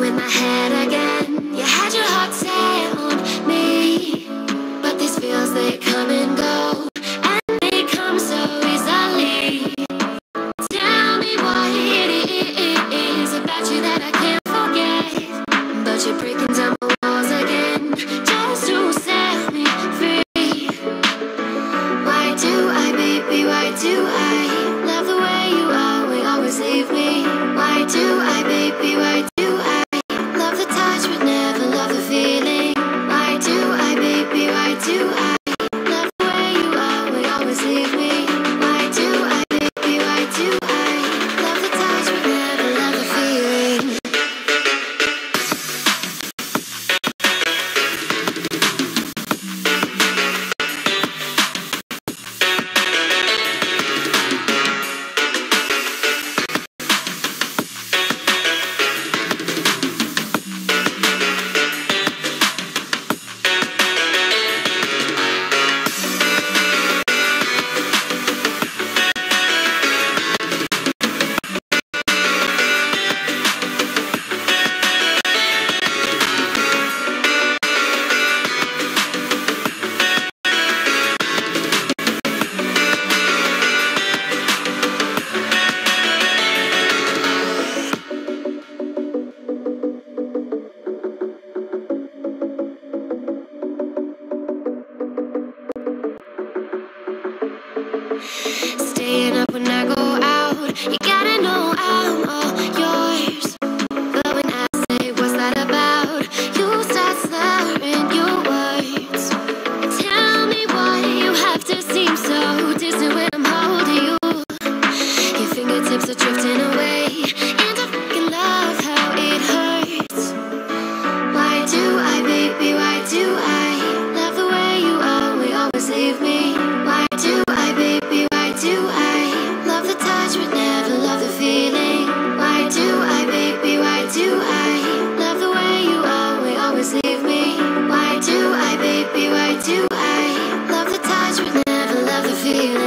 in my head again. You had your heart set on me, but these feels, they come and go, and they come so easily. Tell me what it is about you that I can't forget, but you're breaking down my walls again, just to set me free. Why do I, baby, why do I love the way you are, we always leave me? Why do I, baby, why do I love the touch but never love the feeling? Why do I, baby, why do I love the way you are, we always leave me? Why do I, baby, why do I love the touch but never love the feeling? Staying up when I go out, you gotta know I'm all yours. But when I say what's that about, you start slurring your words. Tell me why you have to seem so distant when I'm holding you. Your fingertips are drifting away, and I fucking love how it hurts. Why do I, baby, why do I love the way you are, we always leave me? Why do I, baby, why do I love the touch but never love the feeling? Why do I, baby, why do I love the way you are, we always leave me? Why do I, baby, why do I love the touch but never love the feeling?